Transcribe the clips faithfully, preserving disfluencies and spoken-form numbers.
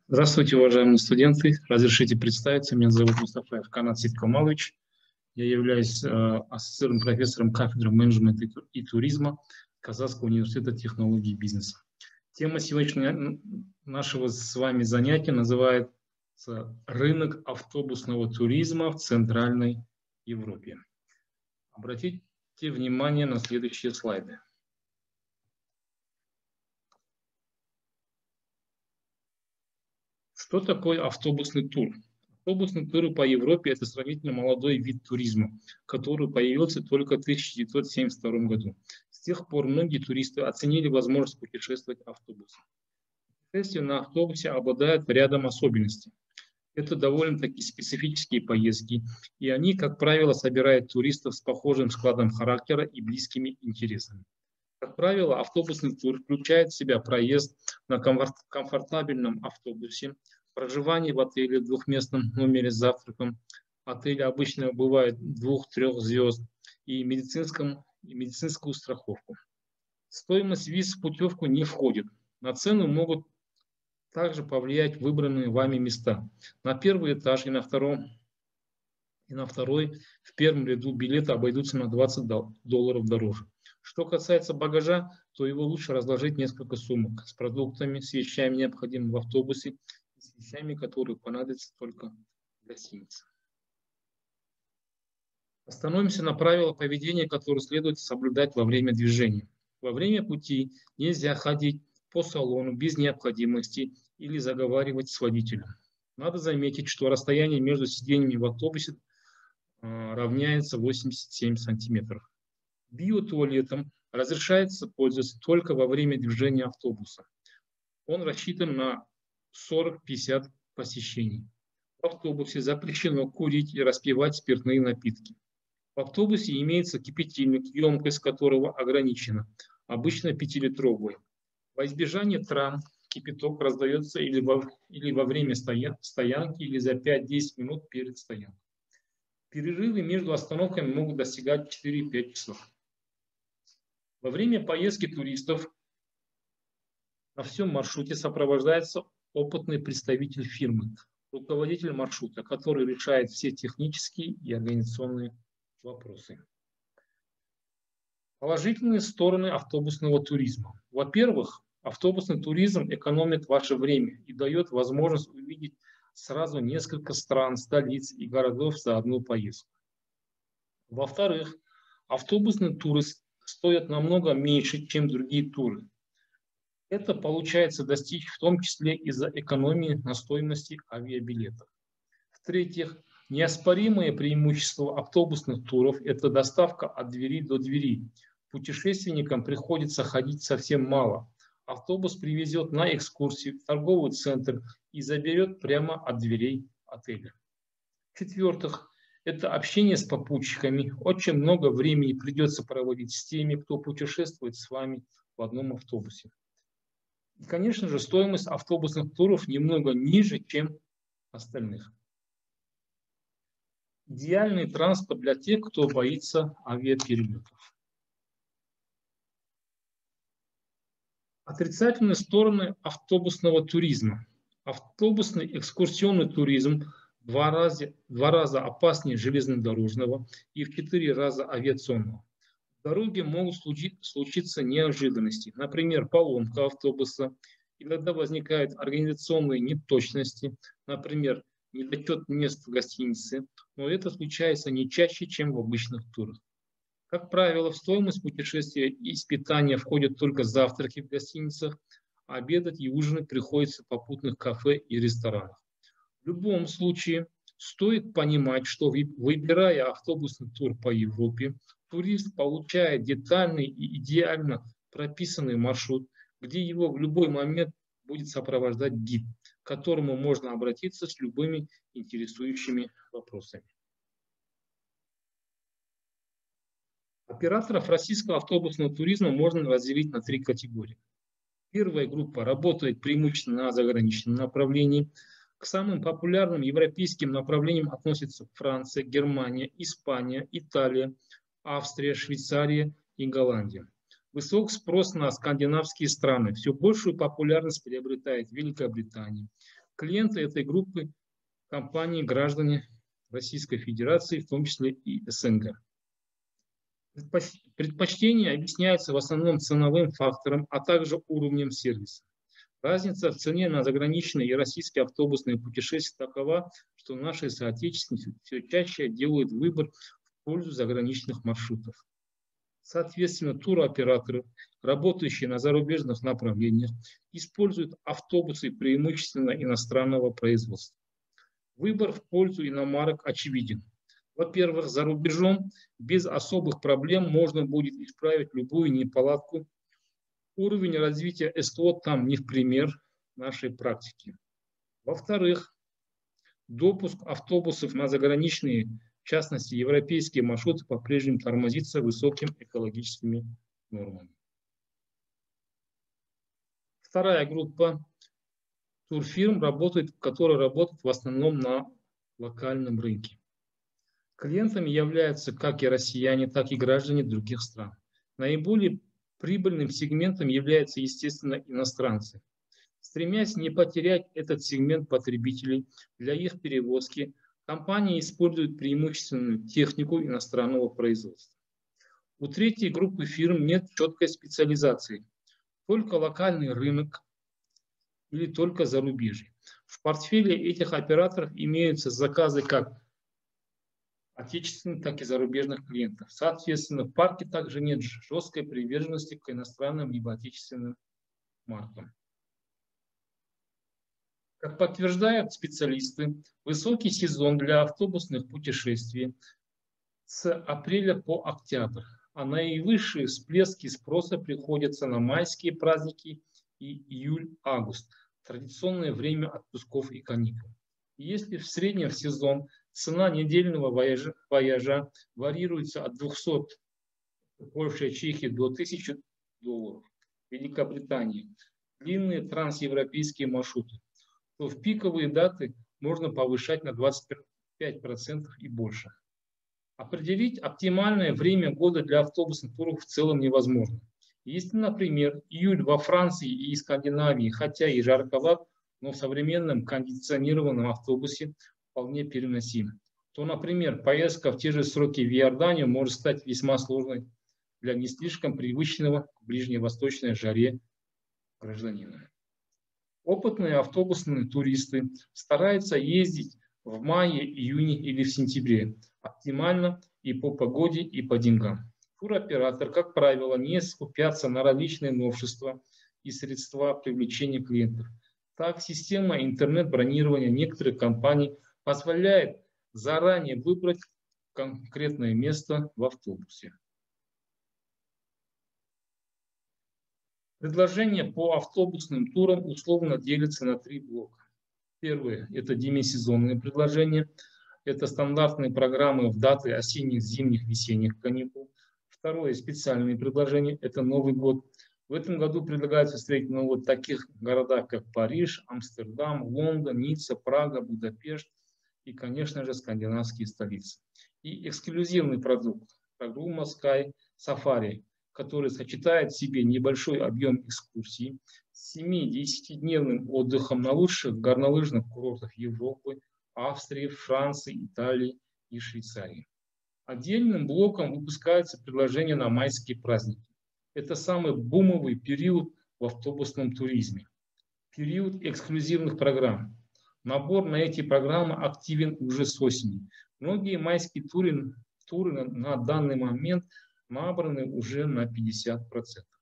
Здравствуйте, уважаемые студенты. Разрешите представиться. Меня зовут Мустафаев Канат Ситкамалович. Я являюсь э, ассоциированным профессором кафедры менеджмента и туризма Казахского университета технологий и бизнеса. Тема сегодняшнего нашего с вами занятия называется «Рынок автобусного туризма в Центральной Европе». Обратите внимание на следующие слайды. Что такое автобусный тур? Автобусные туры по Европе – это сравнительно молодой вид туризма, который появился только в тысяча девятьсот семьдесят втором году. С тех пор многие туристы оценили возможность путешествовать автобусом. Путешествия на автобусе обладают рядом особенностей. Это довольно-таки специфические поездки, и они, как правило, собирают туристов с похожим складом характера и близкими интересами. Как правило, автобусный тур включает в себя проезд на комфортабельном автобусе, проживание в отеле в двухместном номере с завтраком. Отели обычно бывают двух-трех звезд и, медицинском, и медицинскую страховку. Стоимость виз в путевку не входит. На цену могут также повлиять выбранные вами места. На первый этаж и на, втором, и на второй в первом ряду билеты обойдутся на двадцать долларов дороже. Что касается багажа, то его лучше разложить в несколько сумок с продуктами, с вещами, необходимыми в автобусе, с вещами, которые понадобятся только в гостинице. Остановимся на правилах поведения, которые следует соблюдать во время движения. Во время пути нельзя ходить по салону без необходимости или заговаривать с водителем. Надо заметить, что расстояние между сиденьями в автобусе э, равняется восемьдесят семь сантиметров. Биотуалетом разрешается пользоваться только во время движения автобуса. Он рассчитан на сорок-пятьдесят посещений. В автобусе запрещено курить и распивать спиртные напитки. В автобусе имеется кипятильник, емкость которого ограничена, обычно пятилитровый. Во избежание травм кипяток раздается или во, или во время стоянки, или за пять-десять минут перед стоянкой. Перерывы между остановками могут достигать четыре-пять часов. Во время поездки туристов на всем маршруте сопровождается опытный представитель фирмы, руководитель маршрута, который решает все технические и организационные вопросы. Положительные стороны автобусного туризма. Во-первых, автобусный туризм экономит ваше время и дает возможность увидеть сразу несколько стран, столиц и городов за одну поездку. Во-вторых, автобусные туры стоят намного меньше, чем другие туры. Это получается достичь в том числе из-за экономии на стоимости авиабилетов. В-третьих, неоспоримое преимущество автобусных туров – это доставка от двери до двери. Путешественникам приходится ходить совсем мало. Автобус привезет на экскурсию в торговый центр и заберет прямо от дверей отеля. В-четвертых, это общение с попутчиками. Очень много времени придется проводить с теми, кто путешествует с вами в одном автобусе. И, конечно же, стоимость автобусных туров немного ниже, чем остальных. Идеальный транспорт для тех, кто боится авиаперелетов. Отрицательные стороны автобусного туризма. Автобусный экскурсионный туризм в два раза, два раза опаснее железнодорожного и в четыре раза авиационного. В дороге могут случиться неожиданности, например, поломка автобуса, иногда возникают организационные неточности, например, недочет мест в гостинице, но это случается не чаще, чем в обычных турах. Как правило, в стоимость путешествия и питания входят только завтраки в гостиницах, а обедать и ужинать приходится в попутных кафе и ресторанах. В любом случае, стоит понимать, что выбирая автобусный тур по Европе, турист получает детальный и идеально прописанный маршрут, где его в любой момент будет сопровождать гид, к которому можно обратиться с любыми интересующими вопросами. Операторов российского автобусного туризма можно разделить на три категории. Первая группа работает преимущественно на заграничном направлении. К самым популярным европейским направлениям относятся Франция, Германия, Испания, Италия, Австрия, Швейцария и Голландия. Высок спрос на скандинавские страны. Все большую популярность приобретает Великобритания. Клиенты этой группы – компании, граждане Российской Федерации, в том числе и СНГ. Предпочтение объясняется в основном ценовым фактором, а также уровнем сервиса. Разница в цене на заграничные и российские автобусные путешествия такова, что наши соотечественники все чаще делают выбор в пользу заграничных маршрутов. Соответственно, туроператоры, работающие на зарубежных направлениях, используют автобусы преимущественно иностранного производства. Выбор в пользу иномарок очевиден. Во-первых, за рубежом без особых проблем можно будет исправить любую неполадку. Уровень развития СТО там не в пример нашей практики. Во-вторых, допуск автобусов на заграничные, в частности европейские маршруты, по-прежнему тормозится высокими экологическими нормами. Вторая группа турфирм, работает, которая работает в основном на локальном рынке. Клиентами являются как и россияне, так и граждане других стран. Наиболее прибыльным сегментом являются, естественно, иностранцы. Стремясь не потерять этот сегмент потребителей для их перевозки, компании используют преимущественную технику иностранного производства. У третьей группы фирм нет четкой специализации. Только локальный рынок или только зарубежье. В портфеле этих операторов имеются заказы как отечественных, так и зарубежных клиентов. Соответственно, в парке также нет жесткой приверженности к иностранным либо отечественным маркам. Как подтверждают специалисты, высокий сезон для автобусных путешествий с апреля по октябрь, а наивысшие всплески спроса приходятся на майские праздники и июль-август, традиционное время отпусков и каникул. Если в среднем в сезон цена недельного вояжа, вояжа варьируется от двухсот в Польше, Чехии до тысячи долларов, в Великобритании длинные трансевропейские маршруты, то в пиковые даты можно повышать на двадцать пять процентов и больше. Определить оптимальное время года для автобусных туров в целом невозможно. Если, например, июль во Франции и Скандинавии, хотя и жарковат, но в современном кондиционированном автобусе вполне переносим, то, например, поездка в те же сроки в Иорданию может стать весьма сложной для не слишком привычного к ближневосточной жаре гражданина. Опытные автобусные туристы стараются ездить в мае, июне или в сентябре, оптимально и по погоде, и по деньгам. Туроператор, как правило, не скупятся на различные новшества и средства привлечения клиентов. Так, система интернет-бронирования некоторых компаний позволяет заранее выбрать конкретное место в автобусе. Предложения по автобусным турам условно делятся на три блока. Первое – это демисезонные предложения. Это стандартные программы в даты осенних, зимних, весенних каникул. Второе – специальные предложения. Это Новый год. В этом году предлагается встретить ну, вот таких городах, как Париж, Амстердам, Лондон, Ницца, Прага, Будапешт и, конечно же, скандинавские столицы. И эксклюзивный продукт – программа Sky Safari, который сочетает в себе небольшой объем экскурсий с семи-десятидневным отдыхом на лучших горнолыжных курортах Европы, Австрии, Франции, Италии и Швейцарии. Отдельным блоком выпускаются предложения на майские праздники. Это самый бумовый период в автобусном туризме. Период эксклюзивных программ. Набор на эти программы активен уже с осени. Многие майские туры, туры на, на данный момент набраны уже на пятьдесят процентов.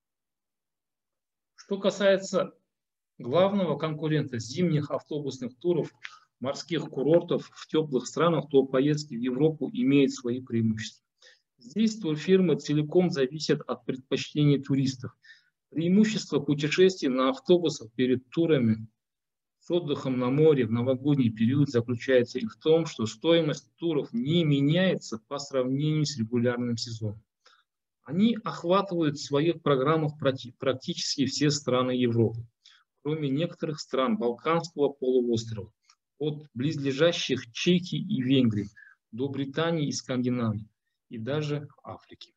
Что касается главного конкурента зимних автобусных туров, морских курортов в теплых странах, то поездки в Европу имеют свои преимущества. Здесь турфирмы целиком зависят от предпочтений туристов. Преимущество путешествий на автобусах перед турами с отдыхом на море в новогодний период заключается и в том, что стоимость туров не меняется по сравнению с регулярным сезоном. Они охватывают в своих программах практически все страны Европы, кроме некоторых стран Балканского полуострова, от близлежащих Чехии и Венгрии до Британии и Скандинавии, и даже Африки.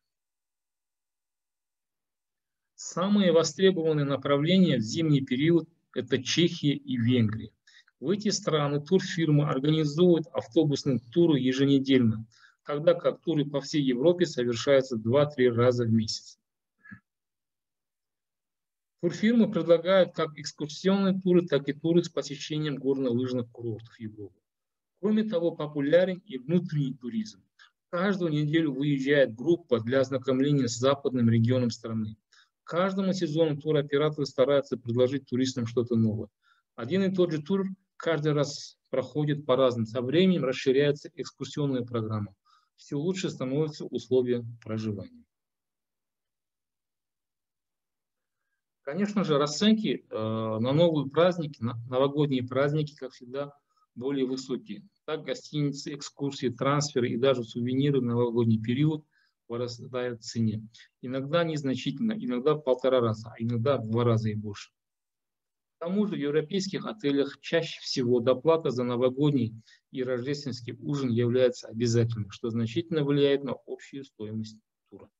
Самые востребованные направления в зимний период – это Чехия и Венгрия. В эти страны турфирмы организуют автобусные туры еженедельно, тогда как туры по всей Европе совершаются два-три раза в месяц. Турфирмы предлагают как экскурсионные туры, так и туры с посещением горнолыжных курортов Европы. Кроме того, популярен и внутренний туризм. Каждую неделю выезжает группа для ознакомления с западным регионом страны. Каждому сезону туроператоры стараются предложить туристам что-то новое. Один и тот же тур каждый раз проходит по-разному. Со временем расширяется экскурсионная программа. Все лучше становятся условия проживания. Конечно же, расценки э, на новые праздники, на новогодние праздники, как всегда, более высокие. Так гостиницы, экскурсии, трансферы и даже сувениры в новогодний период вырастают в цене. Иногда незначительно, иногда в полтора раза, а иногда в два раза и больше. К тому же в европейских отелях чаще всего доплата за новогодний и рождественский ужин является обязательным, что значительно влияет на общую стоимость тура.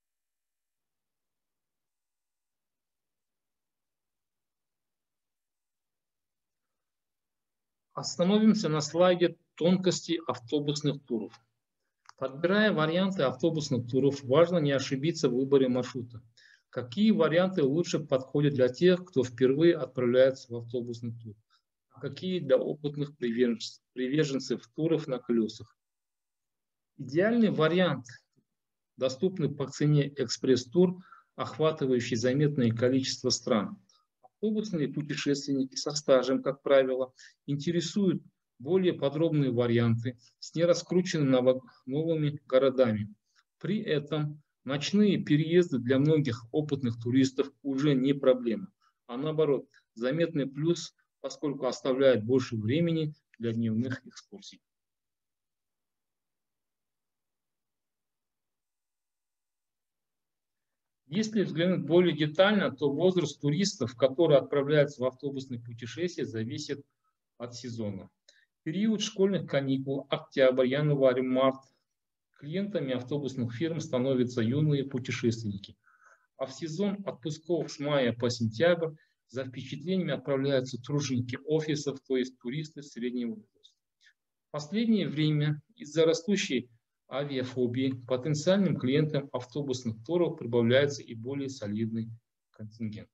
Остановимся на слайде тонкости автобусных туров. Подбирая варианты автобусных туров, важно не ошибиться в выборе маршрута. Какие варианты лучше подходят для тех, кто впервые отправляется в автобусный тур, а какие для опытных приверженцев, приверженцев туров на колесах. Идеальный вариант, доступный по цене экспресс-тур, охватывающий заметное количество стран. Автобусные путешественники со стажем, как правило, интересуют более подробные варианты с нераскрученными новыми городами. При этом ночные переезды для многих опытных туристов уже не проблема, а наоборот, заметный плюс, поскольку оставляет больше времени для дневных экскурсий. Если взглянуть более детально, то возраст туристов, которые отправляются в автобусные путешествия, зависит от сезона. В период школьных каникул, октябрь, январь, март, клиентами автобусных фирм становятся юные путешественники. А в сезон отпусков с мая по сентябрь за впечатлениями отправляются труженики офисов, то есть туристы среднего возраста. В последнее время из-за растущей авиафобии потенциальным клиентам автобусных туров прибавляется и более солидный контингент.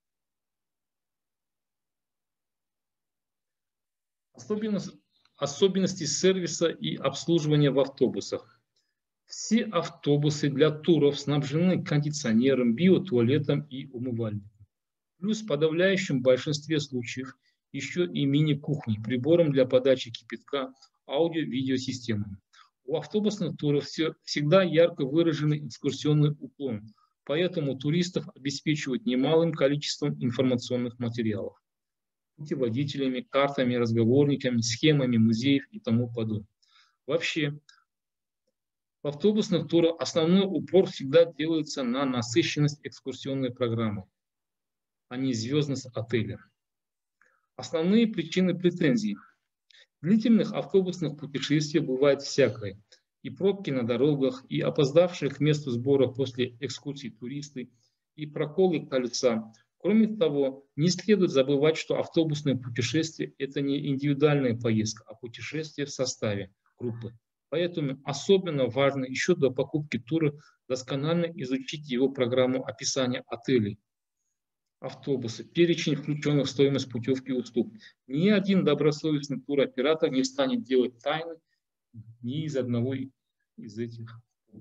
Особенность, особенности сервиса и обслуживания в автобусах. Все автобусы для туров снабжены кондиционером, биотуалетом и умывальником. Плюс в подавляющем большинстве случаев еще и мини-кухни, прибором для подачи кипятка, аудио-видеосистемами. У автобусных туров всегда ярко выраженный экскурсионный уклон, поэтому туристов обеспечивают немалым количеством информационных материалов, путеводителями, картами, разговорниками, схемами музеев и тому подобное. Вообще, в автобусных турах основной упор всегда делается на насыщенность экскурсионной программы, а не звездность отеля. Основные причины претензий. В длительных автобусных путешествиях бывает всякое. И пробки на дорогах, и опоздавшие к месту сбора после экскурсий туристы, и проколы кольца. Кроме того, не следует забывать, что автобусное путешествие – это не индивидуальная поездка, а путешествие в составе группы. Поэтому особенно важно еще до покупки тура досконально изучить его программу описания отелей, автобусы, перечень включенных в стоимость путевки и услуг. Ни один добросовестный туроператор не станет делать тайны ни из одного из этих.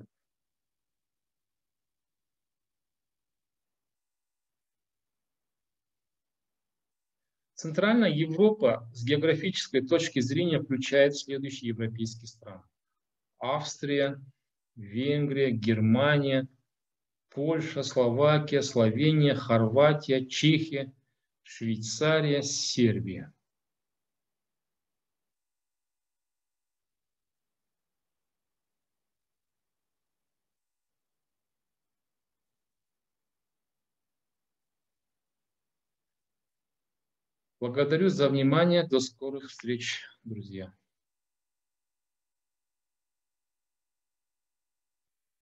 Центральная Европа с географической точки зрения включает следующие европейские страны. Австрия, Венгрия, Германия, Польша, Словакия, Словения, Хорватия, Чехия, Швейцария, Сербия. Благодарю за внимание. До скорых встреч, друзья.